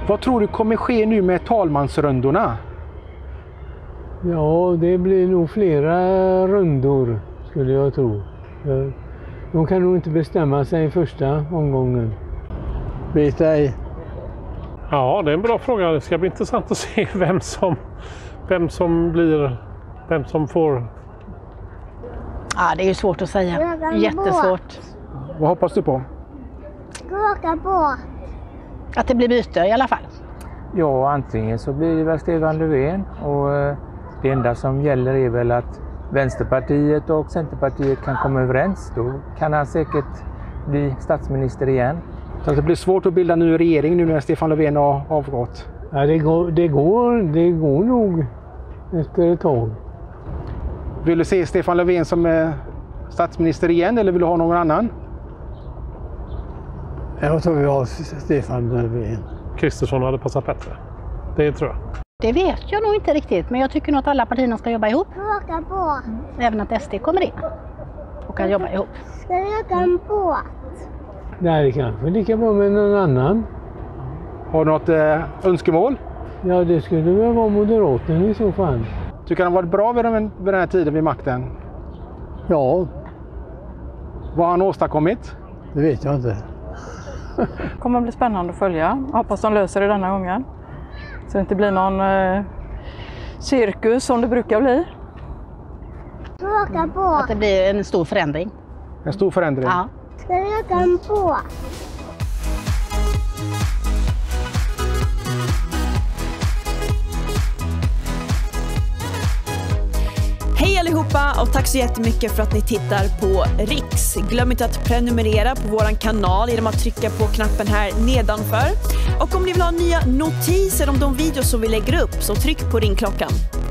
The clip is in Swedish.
Vad tror du kommer ske nu med talmansrundorna? Ja, det blir nog flera rundor skulle jag tro. De kan nog inte bestämma sig i första omgången. Vet ej. Ja, det är en bra fråga. Det ska bli intressant att se vem som får. Ja, det är ju svårt att säga. Jättesvårt. Vad hoppas du på? Att det blir byte i alla fall. Ja, antingen så blir det väl Stefan Löfven och det enda som gäller är väl att Vänsterpartiet och Centerpartiet kan komma överens. Då kan han säkert bli statsminister igen. Så det blir svårt att bilda ny regering nu när Stefan Löfven har avgått? Ja, det går nog efter ett tag. Vill du se Stefan Löfven som statsminister igen eller vill du ha någon annan? Jag tror vi har Stefan Löfven. Kristersson hade passat bättre. Det tror jag. Det vet jag nog inte riktigt, men jag tycker nog att alla partierna ska jobba ihop. Även att SD kommer in och kan jobba ihop. Ska jag åka en båt? Nej, det kanske är lika bra med någon annan. Har du något önskemål? Ja, det skulle väl vara Moderaterna i så fall. Tycker han varit bra vid den här tiden vid makten? Ja, Vad har han åstadkommit? det vet jag inte. Det kommer att bli spännande att följa. Jag hoppas de löser det denna gången. Så det inte blir någon cirkus som det brukar bli. Att det blir en stor förändring. En stor förändring? Ja. Ska jag åka en båt? Hej allihopa och tack så jättemycket för att ni tittar på Riks. Glöm inte att prenumerera på våran kanal genom att trycka på knappen här nedanför. Och om ni vill ha nya notiser om de videos som vi lägger upp så tryck på ringklockan.